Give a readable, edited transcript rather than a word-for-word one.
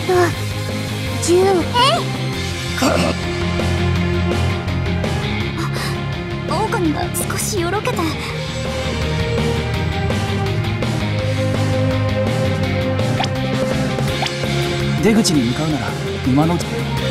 銃。狼が少しよろけて。 出口に向かうなら馬の。